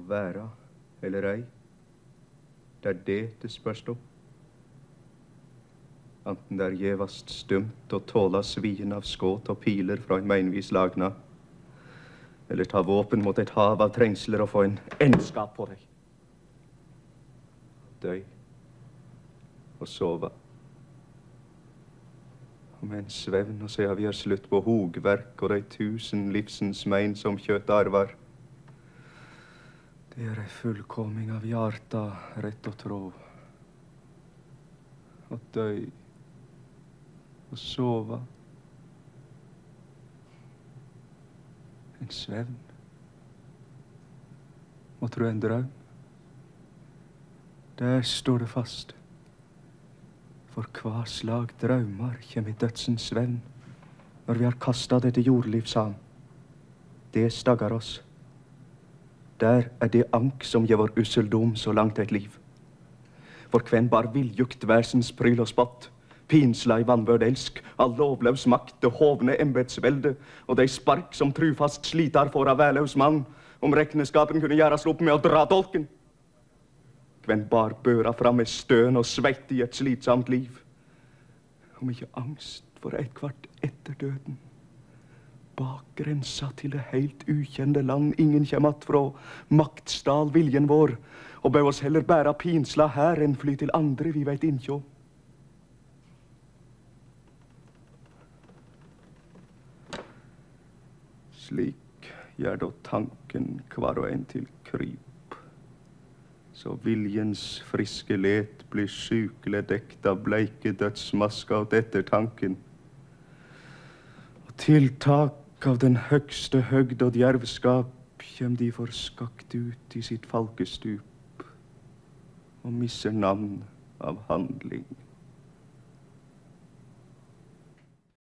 Å være eller ei, det det spørs om. Anten det gjevast stumt og tåla svien av skåt og piler fra en meinvis lagna, eller ta våpen mot et hav av trengsler og få en endskap på deg. Døy og sova. Og med en svevn og se vi slutt på hogverk og de 1000 livsens mein som kjøtt arvar. Det ei fullkoming av hjarta, rett og tro. Og døy og sova. En svevn. Og tro en drøm. Der står det fast. For hva slag drømmer kjem i dødsens svevn når vi har kastet dette jordlivshavn. Det staggar oss. Der det ank som gir vår usseldom så langt et liv. For kven bar viljukt væsens pryl og spott, pinsla i vannbørd elsk, all lovløs makt, det hovne embetsvelde, og de spark som trufast slitar for av værløs mann, om rekneskapen kunne gjøres opp med å dra dolken. Kven bar børa fram med støn og svett i et slitsamt liv, om ikke angst for et kvart etter døden. Bak grensa til det helt ukjente land ingen kjemat fra, maktstal viljen vår, og bør oss heller bæra pinsla her enn fly til andre vi vet innkjå. Slik gjør da tanken hver og en til kryp, så viljens friske let blir sykle dekt av bleike dødsmaska og ettertanken. Og tiltak av den høgste høgd og djervskap kjem de forskakt ut i sitt falkestup og misser navn av handling.